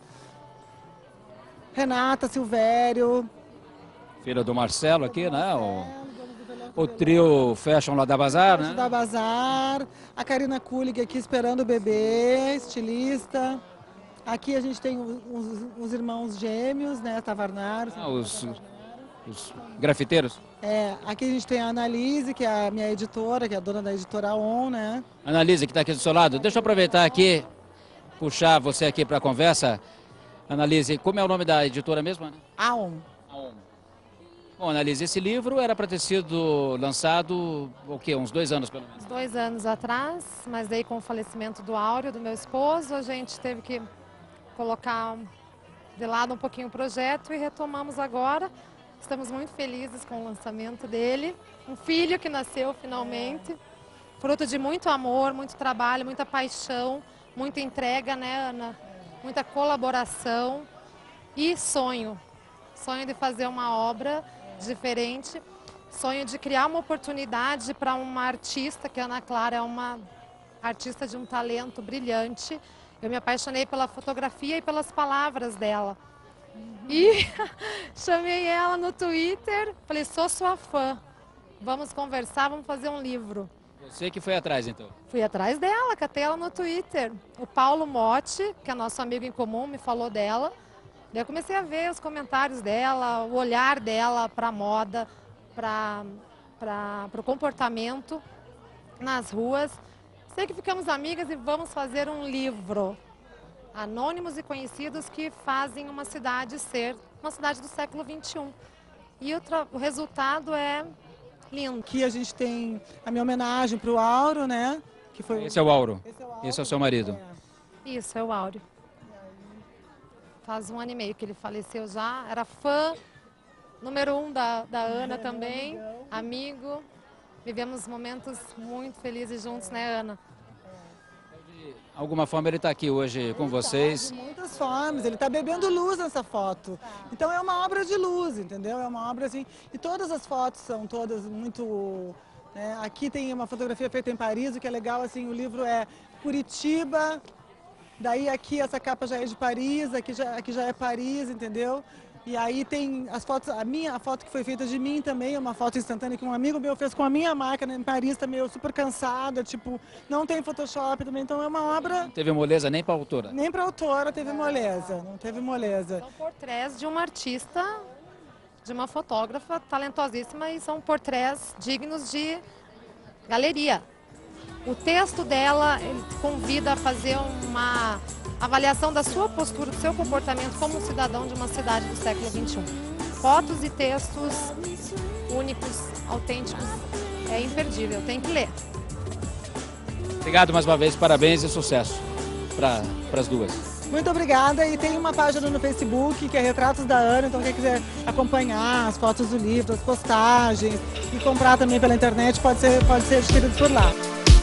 Renata Silvério. Filha do Marcelo aqui, né? O... O trio Fashion lá da Bazar, né? Da Bazar, a Karina Kulig aqui esperando o bebê, estilista. Aqui a gente tem os, os irmãos gêmeos, né, Tavarnar. Ah, os, os grafiteiros. É, aqui a gente tem a Annalise, que é a minha editora, que é a dona da editora On, né? Annalise, que está aqui do seu lado. Deixa eu aproveitar aqui, puxar você aqui para a conversa. Annalise, como é o nome da editora mesmo? Né? A On. Bom, Annalise, esse livro era para ter sido lançado, o quê? Uns dois anos, pelo menos? Dois anos atrás, mas daí com o falecimento do Áureo, do meu esposo, a gente teve que colocar de lado um pouquinho o projeto e retomamos agora. Estamos muito felizes com o lançamento dele. Um filho que nasceu finalmente, fruto de muito amor, muito trabalho, muita paixão, muita entrega, né, Ana? Muita colaboração e sonho. Sonho de fazer uma obra diferente, sonho de criar uma oportunidade para uma artista, que a Ana Clara é uma artista de um talento brilhante. Eu me apaixonei pela fotografia e pelas palavras dela. E chamei ela no Twitter, falei, sou sua fã, vamos conversar, vamos fazer um livro. Você que foi atrás, então? Fui atrás dela, catei ela no Twitter. O Paulo Motti, que é nosso amigo em comum, me falou dela. Daí eu comecei a ver os comentários dela, o olhar dela para a moda, para o comportamento nas ruas. Sei que ficamos amigas e vamos fazer um livro. Anônimos e conhecidos que fazem uma cidade ser uma cidade do século vinte e um. E o, o resultado é lindo. Aqui a gente tem a minha homenagem para o Auro, né? Que foi... Esse é o Auro. Esse é o, Auro. Esse é o seu marido. É. Isso, é o Áureo. Faz um ano e meio que ele faleceu já. Era fã número um da, da Ana também, amigo. Vivemos momentos muito felizes juntos, né, Ana? De alguma forma ele está aqui hoje com vocês. De muitas formas, ele está bebendo luz nessa foto. Então é uma obra de luz, entendeu? É uma obra assim. E todas as fotos são todas muito. Né? Aqui tem uma fotografia feita em Paris, o que é legal, assim, o livro é Curitiba, daí aqui essa capa já é de Paris, aqui já, aqui já é Paris, entendeu? E aí tem as fotos, a minha a foto que foi feita de mim também, uma foto instantânea que um amigo meu fez com a minha marca, né, em Paris também, eu super cansada, tipo, não tem Photoshop também, então é uma obra... Não teve moleza nem para a autora? Nem para a autora teve moleza, não teve moleza. São portrés de uma artista, de uma fotógrafa talentosíssima e são portrés dignos de galeria. O texto dela ele convida a fazer uma avaliação da sua postura, do seu comportamento como um cidadão de uma cidade do século vinte e um. Fotos e textos únicos, autênticos, é imperdível, tem que ler. Obrigado mais uma vez, parabéns e sucesso para as duas. Muito obrigada, e tem uma página no Facebook que é Retratos da Ana, então quem quiser acompanhar as fotos do livro, as postagens e comprar também pela internet pode ser, pode ser adquirido por lá.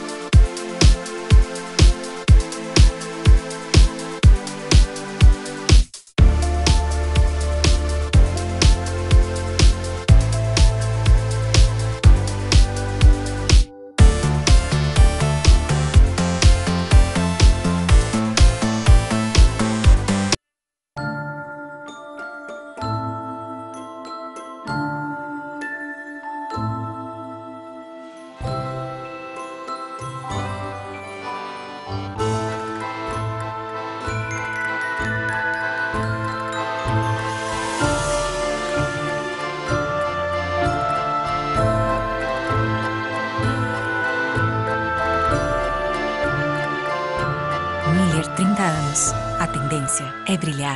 Miller, trinta anos. A tendência é brilhar.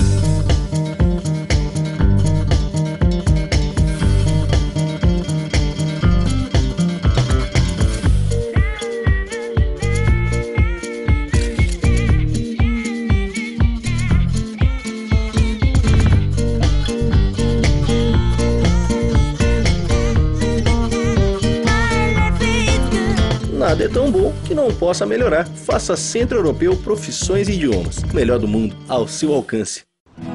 Nada é tão bom que não possa melhorar. Faça Centro Europeu Profissões e Idiomas. O melhor do mundo ao seu alcance.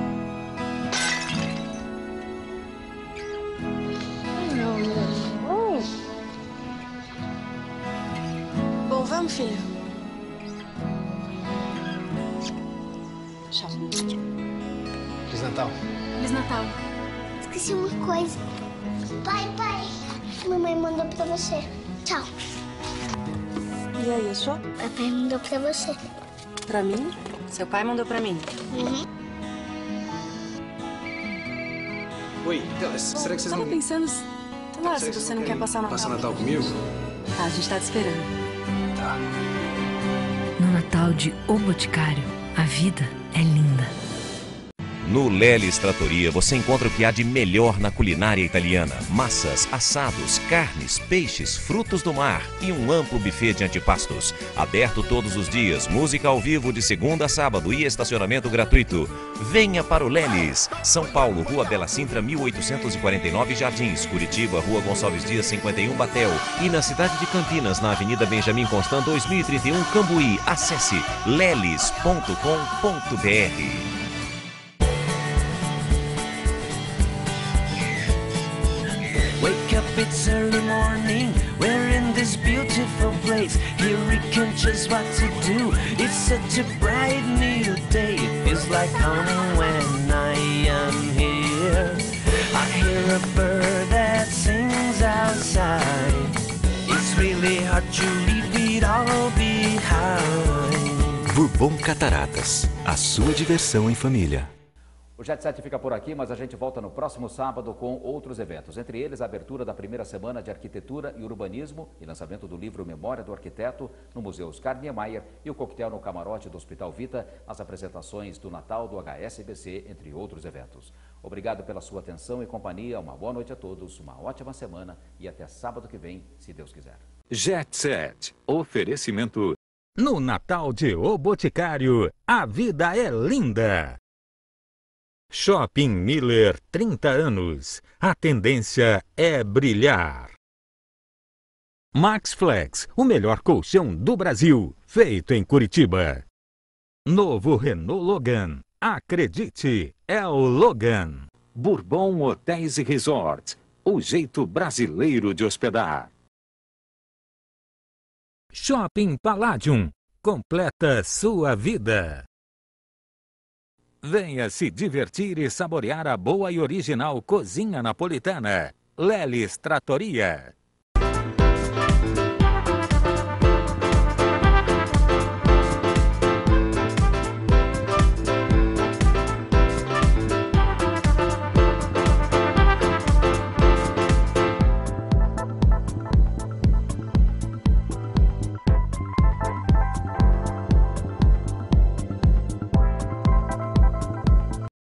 Bom, vamos, filha. Tchau. Feliz Natal. Feliz Natal. Esqueci uma coisa. Pai, pai. Mamãe mandou pra você. Tchau. E aí, achou? Papai mandou pra você. Pra mim? Seu pai mandou pra mim. Uhum. Oi, então, será que vocês Tava não... pensando... Sei lá, se você não quer passar Natal. Passar Natal comigo? Ah, a gente tá te esperando. Tá. No Natal de O Boticário, a vida é linda. No Lelis Trattoria você encontra o que há de melhor na culinária italiana. Massas, assados, carnes, peixes, frutos do mar e um amplo buffet de antipastos. Aberto todos os dias, música ao vivo de segunda a sábado e estacionamento gratuito. Venha para o Lelis. São Paulo, Rua Bela Sintra, mil oitocentos e quarenta e nove, Jardins. Curitiba, Rua Gonçalves Dias, cinquenta e um, Batel. E na cidade de Campinas, na Avenida Benjamin Constant, dois mil e trinta e um, Cambuí. Acesse lelis ponto com ponto br. Wake up, it's early morning. We're in this beautiful place. Here we can choose what to do. It's such a bright new day. It feels like home when I am here. I hear a bird that sings outside. It's really hard to leave it all behind. Bourbon Cataratas, a sua diversão em família. O Jet Set fica por aqui, mas a gente volta no próximo sábado com outros eventos. Entre eles, a abertura da primeira semana de Arquitetura e Urbanismo e lançamento do livro Memória do Arquiteto no Museu Oscar Niemeyer e o coquetel no camarote do Hospital Vita, as apresentações do Natal do H S B C, entre outros eventos. Obrigado pela sua atenção e companhia, uma boa noite a todos, uma ótima semana e até sábado que vem, se Deus quiser. Jet Set, oferecimento. No Natal de O Boticário, a vida é linda. Shopping Miller, trinta anos. A tendência é brilhar. Max Flex, o melhor colchão do Brasil, feito em Curitiba. Novo Renault Logan. Acredite, é o Logan. Bourbon Hotéis e Resorts, o jeito brasileiro de hospedar. Shopping Palladium, completa sua vida. Venha se divertir e saborear a boa e original cozinha napolitana. Lelis Trattoria.